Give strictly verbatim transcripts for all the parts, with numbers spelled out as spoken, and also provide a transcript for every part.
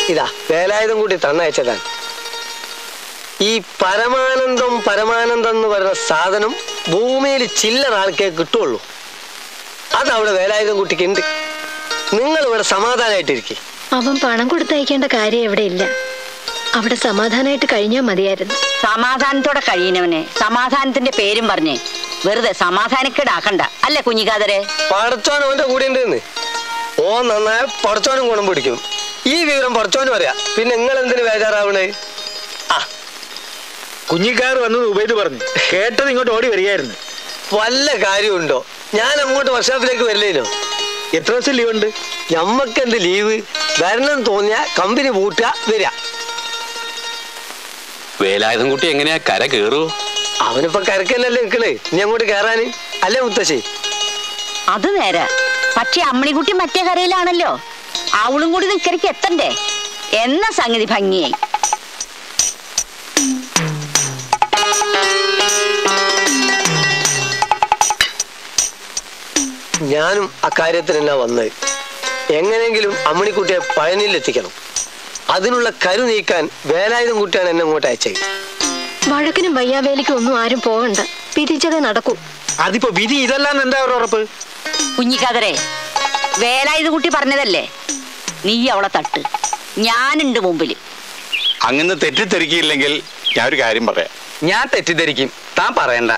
ഇതാ വേലായുധം കൂട്ടി തന്നയച്ചതാണ്. ഈ പരമാനന്ദം പരമാനന്ദം എന്ന് പറയുന്ന സാധനം ഭൂമിയിൽ ചില്ലറ ആൾക്കേ കിട്ടുള്ളൂ. അതവിടെ വേലായുധം കുട്ടിക്ക് ഉണ്ട്. നിങ്ങൾ ഇവിടെ സമാധാനമായിട്ടിരിക്കും. അവൻ പണം കൊടുത്തയക്കേണ്ട കാര്യം എവിടെ ഇല്ല. അവിടെ സമാധാനമായിട്ട് കഴിഞ്ഞാൽ മതിയായിരുന്നു. സമാധാനത്തോടെ കഴിയുന്നവനെ സമാധാനത്തിന്റെ പേരും പറഞ്ഞേ വെറുതെ സമാധാനക്കേടാക്കണ്ട. അല്ലേ കുഞ്ഞിക്കാതരെ? പടച്ചോൻ ഓന്റെ കൂടെ ഉണ്ടെന്ന്. ഓ നന്നായ പടച്ചോനും ഗുണം പിടിക്കും. ഈ വിവരം പടച്ചോനും അറിയാം. പിന്നെ നിങ്ങൾ എന്തിനു ബേജാറാവണേ? ആ കുഞ്ഞിക്കാർ വന്നത് ഉപയോഗിച്ച് പറഞ്ഞു കേട്ടത് ഇങ്ങോട്ട് ഓടി വരികയായിരുന്നു. വല്ല കാര്യമുണ്ടോ? ഞാൻ അങ്ങോട്ട് വർക്ക്ഷോപ്പിലേക്ക് വരില്ലേനോ? എത്ര ദിവസം ലീവ് ഉണ്ട്? ഞമ്മക്ക് എന്ത് ലീവ്? വരണം തോന്നിയ കമ്പനി പൂട്ടുക വരിക. വേലായുധം കുട്ടി എങ്ങനെയാ കര കേറൂ? അവനിപ്പോ കരക്കല്ലല്ലേ നിക്കണേ, ഇനി അങ്ങോട്ട് കേറാന് അല്ലേ മുത്തശ്ശി? അത് നേരെ. പക്ഷെ അമ്മണിക്കുട്ടി മറ്റേ കരയിലാണല്ലോ. അവളും കൂടി നിക്കരയ്ക്ക് എത്തണ്ടേ എന്ന സംഗതി ഭംഗിയായി. ഞാനും അക്കാര്യത്തിന് എന്നാ വന്നത്. എങ്ങനെയെങ്കിലും അമ്മണിക്കുട്ടിയെ പഴനിയിലെത്തിക്കണം. അതിനുള്ള കരു നീക്കാൻ വേലായുധം കുട്ടിയാണ് എന്നെ അങ്ങോട്ട് അയച്ചത്. വഴക്കിനും വയ്യാവേലിക്കും ഒന്നും ആരും പോകണ്ട. പിരിച്ചതേ നടക്കൂ. അതിപ്പോ വിധി ഇതെല്ലാം എന്താ ഒരു ഉറപ്പ്? കുഞ്ഞിക്കാതരെ, വേലായുധം കുട്ടി പറഞ്ഞതല്ലേ, നീ അവളെ തട്ട്, ഞാനുണ്ട് മുമ്പില്. അങ്ങനെ തെറ്റിദ്ധരിക്കില്ലെങ്കിൽ ഞാൻ ഒരു കാര്യം പറയാം. ഞാൻ തെറ്റിദ്ധരിക്കും, താൻ പറയണ്ട.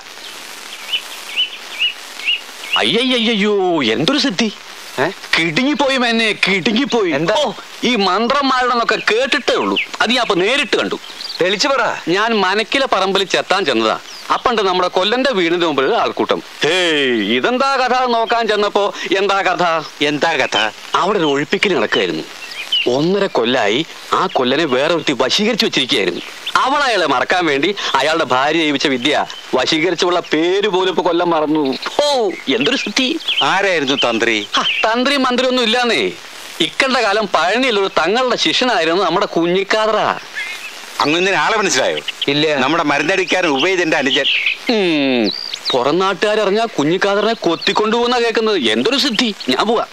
അയ്യയ്യോ എന്തൊരു സിദ്ധി! കിടുങ്ങിപ്പോയി എന്നെ കിടുങ്ങിപ്പോയി. എന്താ ഈ മന്ത്രന്മാരുടെന്നൊക്കെ കേട്ടിട്ടേ ഉള്ളൂ. അത് ഞാൻ അപ്പൊ നേരിട്ട് കണ്ടു. തെളിച്ചു പറ. ഞാൻ മനക്കിലെ പറമ്പിൽ ചെത്താൻ ചെന്നതാ. അപ്പണ്ട് നമ്മുടെ കൊല്ലന്റെ വീടിന്റെ മുമ്പിൽ ആൾക്കൂട്ടം. ഹേയ് ഇതെന്താ കഥ നോക്കാൻ ചെന്നപ്പോ എന്താ കഥ എന്താ കഥ? അവിടെ ഒരു ഒഴിപ്പിക്കൽ നടക്കുകയായിരുന്നു. ഒന്നര കൊല്ലായി ആ കൊല്ലനെ വേറെ ഒരുത്തി വശീകരിച്ചു വെച്ചിരിക്കുകയായിരുന്നു. അവൾ അയാളെ മറക്കാൻ വേണ്ടി അയാളുടെ ഭാര്യ ജീവിച്ച വിദ്യ വശീകരിച്ചുള്ള പേര് പോലും ഇപ്പൊ കൊല്ലം മറന്നു. ഓ എന്തൊരു സിദ്ധി! ആരായിരുന്നു തന്ത്രി? തന്ത്രി മന്ത്രി ഒന്നും ഇല്ലാന്നേ. ഇക്കണ്ട കാലം പഴനിയിലൊരു തങ്ങളുടെ ശിഷ്യനായിരുന്നു നമ്മുടെ കുഞ്ഞിക്കാതറ. അങ്ങനെ ആളെ മനസ്സിലായോ? ഇല്ല. നമ്മുടെ മരുന്നടിക്കാരൻ ഉപയോഗിച്ചെന്റെ അനുജൻ. ഉം പുറം നാട്ടുകാരറിഞ്ഞാ കുഞ്ഞിക്കാതറിനെ കൊത്തിക്കൊണ്ടുപോകുന്ന കേൾക്കുന്നത്. എന്തൊരു സിദ്ധി! ഞാൻ പോവാ.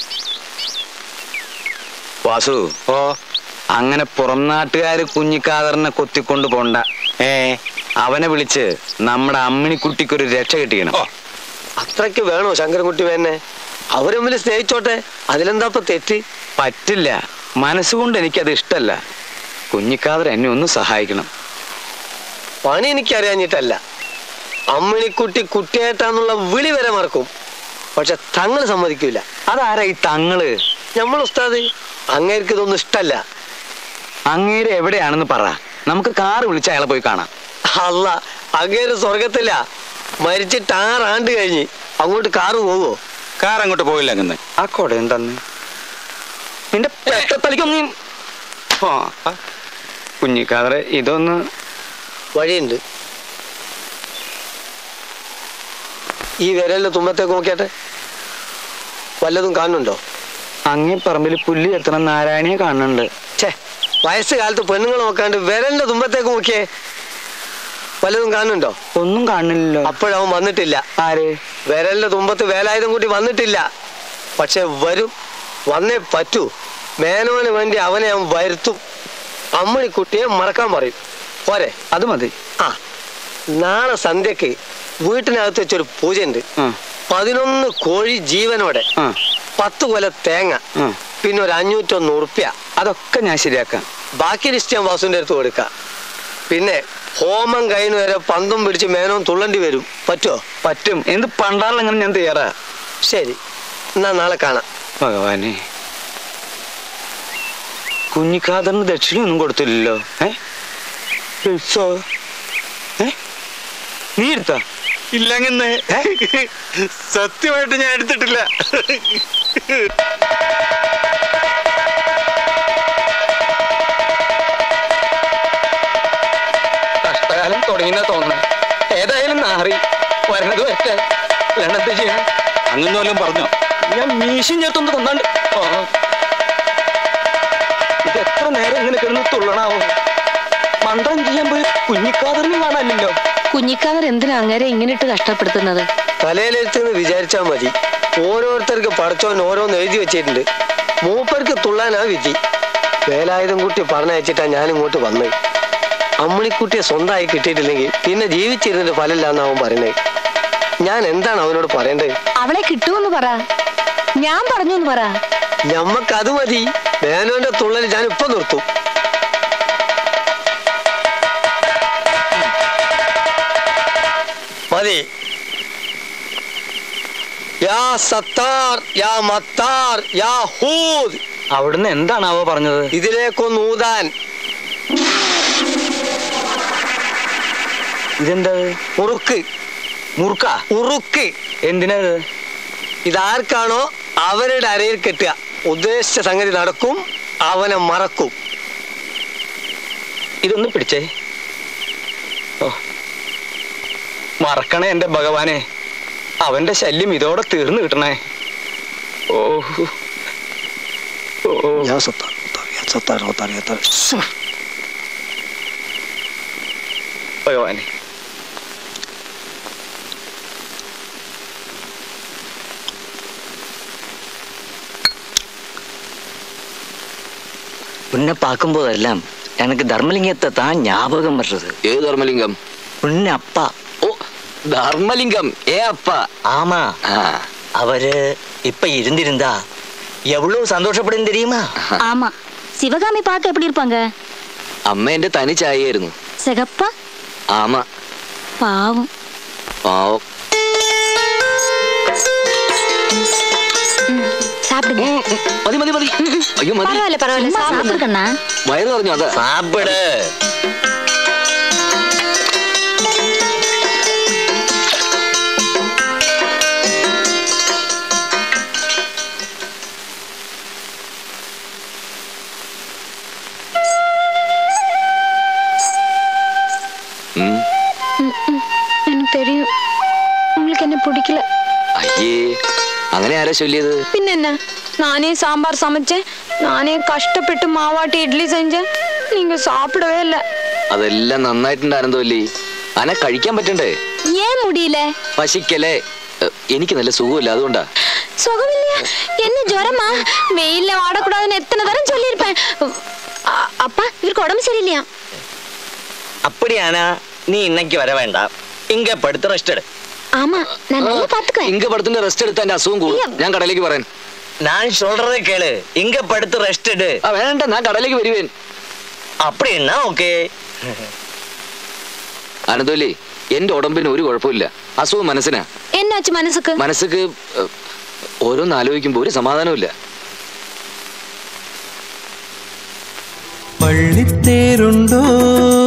വാസു, ഓ അങ്ങനെ പുറം നാട്ടുകാര് കുഞ്ഞിക്കാതറിനെ കൊത്തിക്കൊണ്ട് പോണ്ട. ഏ അവനെ വിളിച്ച് നമ്മുടെ അമ്മിണിക്കുട്ടിക്കൊരു രക്ഷ കിട്ടിക്കണം. അത്രയ്ക്ക് വേണോ ശങ്കരൻകുട്ടി വേന്നെ? അവര് തമ്മിൽ സ്നേഹിച്ചോട്ടെ, അതിലെന്താ ഇപ്പൊ തെറ്റ്? പറ്റില്ല. മനസ്സുകൊണ്ട് എനിക്കത് ഇഷ്ടല്ല. കുഞ്ഞിക്കാതർ എന്നെ ഒന്ന് സഹായിക്കണം. പണി എനിക്കറിയാഞ്ഞിട്ടല്ല. അമ്മിണിക്കുട്ടി കുട്ടിയേട്ടാന്നുള്ള വിളി വരെ മറക്കും. പക്ഷെ തങ്ങള് സമ്മതിക്കൂല. അതാരാ ഈ തങ്ങള്? നമ്മൾ ഉസ്താദ്. അങ്ങേർക്ക് ഇതൊന്നും ഇഷ്ടല്ല. അങ്ങേര് എവിടെയാണെന്ന് പറ, നമുക്ക് കാറ് വിളിച്ച് അയാളെ പോയി കാണാം. അല്ല, അങ്ങേര് സ്വർഗത്തില്ല. മരിച്ചിട്ട് ആറാണ്ട് കഴിഞ്ഞ്. അങ്ങോട്ട് കാറ് പോവോ? കാർ അങ്ങോട്ട് പോയില്ല. അങ്ങനെ ആ കൊട എന്തെന്ന് നിന്റെ തലിക്കൊന്നും. കുഞ്ഞിക്കാതറെ ഇതൊന്ന് വഴിയുണ്ട്. ഈ വിരലിന്റെ തുമ്പത്തേക്ക് നോക്കിയാട്ടെ, വല്ലതും കാണുന്നുണ്ടോ? അങ്ങേ പറമ്പിൽ പുല്ല് എത്തണം നാരായണിയെ കാണുന്നുണ്ട്. ഛേ, വയസ്സ് കാലത്ത് പെണ്ണുങ്ങൾ നോക്കാണ്ട് വിരലിന്റെ തുമ്പത്തേക്ക് നോക്കിയേ, വല്ലതും കാണുന്നുണ്ടോ? ഒന്നും കാണുന്നില്ലല്ലോ. അപ്പോഴവൻ വന്നിട്ടില്ല. ആര്? വിരലിന്റെ തുമ്പത്ത് വേലായുധം കൂടി വന്നിട്ടില്ല. പക്ഷെ വരും, വന്നേ പറ്റൂ. മേനോന് വേണ്ടി അവനെ അവൻ വരുത്തും. അമ്മണിക്കുട്ടിയെ മറക്കാൻ പറയും. പോരെ? അത് മതി. ആ, നാളെ സന്ധ്യക്ക് വീട്ടിനകത്ത് വെച്ചൊരു പൂജയുണ്ട്. പതിനൊന്ന് കോഴി ജീവനോടെ, പത്ത് കൊല തേങ്ങ, പിന്നെ ഒരു അഞ്ഞൂറ്റൊന്ന് ഉറുപ്പ്യ. അതൊക്കെ ഞാൻ ശരിയാക്കാം. ബാക്കി ലിസ്റ്റ് ഞാൻ വാസുവിന്റെ അടുത്ത് കൊടുക്കാം. പിന്നെ ഹോമം കഴിഞ്ഞ് വരെ പന്തും പിടിച്ച് മേനോൻ തുള്ളണ്ടി വരും. പറ്റുമോ? പറ്റും. എന്ത് പണ്ടാറിലെങ്ങനെ ഞാൻ തയ്യാറാ. ശരി, എന്നാ നാളെ കാണാം. ഭഗവാനെ, കുഞ്ഞിക്കാതറിന് ദക്ഷിണയൊന്നും കൊടുത്തില്ലല്ലോ. ഏ ഏ നീ എടുത്താ? ഇല്ലങ്ങനെ സത്യമായിട്ട് ഞാൻ എടുത്തിട്ടില്ല. കഷ്ടകാലം തുടങ്ങിയെന്നാ തോന്നുന്നു. ഏതായാലും നാറി വരണത് വരട്ടെ. എന്ത് ചെയ്യാൻ? അങ്ങനെ വല്ലതും പറഞ്ഞോ? ഞാൻ മീശും ചേർത്തൊന്ന് തന്നാണ്ട്. ഇത് എത്ര നേരം ഇങ്ങനെ കിടന്ന് തുള്ളണാവോ? മന്ത്രം ചെയ്യാൻ പോയി കുഞ്ഞിക്കാതറിനും കാണാനില്ലല്ലോ. കുഞ്ഞിക്കാതർ എന്തിനാ അങ്ങനെ ഇങ്ങനെ ഇട്ട് കഷ്ടപ്പെടുത്തുന്നത്? തലയിലെടുത്തെന്ന് വിചാരിച്ചാ മതി. ഓരോരുത്തർക്ക് പടച്ചോൻ ഓരോന്ന് എഴുതി വെച്ചിട്ടുണ്ട്. മൂപ്പർക്ക് തുള്ളാനാ വിധി. വേലായുധം കുട്ടി പറഞ്ഞയച്ചിട്ടാ ഞാൻ ഇങ്ങോട്ട് വന്നത്. അമ്മണിക്കുട്ടിയെ സ്വന്തമായി കിട്ടിയിട്ടില്ലെങ്കിൽ പിന്നെ ജീവിച്ചിരുന്നിട്ട് ഫലമില്ലാന്ന് അവൻ പറയുന്നത്. ഞാൻ എന്താണ് അവനോട് പറയേണ്ടത്? അവളെ കിട്ടുമെന്ന് പറ, ഞാൻ പറഞ്ഞു എന്ന് പറ. ഞമ്മക്കത് മതി. മേനോന്റെ തുള്ളൽ ഞാൻ ഇപ്പൊ നിർത്തും. മതി. യാ സത്താർ യാ മത്താർ യാ ഹൂദ്. അവിടുന്ന് എന്താണാവോ പറഞ്ഞത്? ഇതിലേക്കൊന്ന് ഊതാൻ. ഇതെന്താ? മുറുക്ക്. മുറുക്ക? ഉറുക്ക്. എന്തിനത്? ഇതാർക്കാണോ അവരുടെ അരയിൽ കെട്ടുക. ഉദ്ദേശിച്ച സംഗതി നടക്കും, അവനെ മറക്കും. ഇതൊന്ന് പിടിച്ചേ. ഓ, മറക്കണേ എന്റെ ഭഗവാനെ. അവന്റെ ശല്യം ഇതോടെ തീർന്നു കിട്ടണേ. ഓ ഓ യാ സത്താർ യാ സത്താർ സത്താർ യാ സത്താർ. ഭഗവാനെ. உன்னை பார்க்கும் போதெல்லாம் எனக்கு தர்மலிங்கத்தை தான் ஞாபகம் வர்றது. ഏത് ധർമ്മലിംഗം? உன்னை அப்பா. ഓ, ധർമ്മലിംഗം. ഏ അപ്പ. ஆமா, அவரு இப்ப இருந்திருந்தா எவ்வளவு சந்தோஷப்படும் தெரியுமா? ஆமா. சிவகாமி பார்க்க எப்படி இருப்பாங்க? അമ്മ എന്റെ തനി ചായയായിരുന്നു. சிகப்பா? ആമ. பாவம். പാവം. சாப்பிடுங்க. മതി മതി മതി. അയ്യോ മതി. பரவாயில்ல பரவாயில்ல, சாப்பிடு கண்ணா. വയറ് പറഞ്ഞു. അതാ சாப்பிடு. எனக்கு தெரியும் உங்களுக்கு என்ன பிடிக்கல. അയ്യേ, അങ്ങനെ ആരാ ചൊല്ലിയത്? பின்ன நானே சாம்பார் சமைச்சேன், நானே கஷ்டப்பட்டு மாவாட்டி இட்லி செஞ்சேன், நீங்க சாப்பிடவே இல்ல. അതെല്ലാം നന്നായിട്ടുണ്ടായിരുന്നല്ലേ. അന കഴിക്കാൻ പറ്റണ്ടേ? ஏன் முடியல? പശിക്കലേ. എനിക്ക് നല്ല സുഖമില്ല, അതുകൊണ്ടാ. சுகமில்லையா? என்ன ஜுரமா? வெயில்ல வாடக்கூடாதுன்னு எத்தனை தரம் சொல்லியிருப்பேன். அ- அப்பா இவருக்கு உடம்பு சரியில்லையா? அப்படியானா நீ இன்னைக்கு வர வேண்டாம். இங்க படுத்து ரெஸ்ட் எடு. ஆமா, நான் நல்லா பாத்துக்குவேன். ഇങ്ക പടത്തിന്റെ റെസ്റ്റ് എടുത്താൽ എന്റെ അസുഖം കൂടും. ഞാൻ കടയിലേക്ക് പറയാൻ. நான் சொல்றதை கேளு. இங்க படுத்து ரெஸ்ட் எடு. ആ വേണ്ട, ഞാൻ കടയിലേക്ക് വരുവേൻ. அப்படின்னா ஓகே. അനന്തോലി, എന്റെ ഉടമ്പിന് ഒരു കുഴപ്പമില്ല. അസുഖം മനസ്സിനാ. என்னாச்சு மனசுக்கு? മനസ്സുക്ക് ഓരോന്ന് ആലോചിക്കുമ്പോ ഒരു സമാധാനമില്ല. പള്ളിത്തേരുണ്ടോ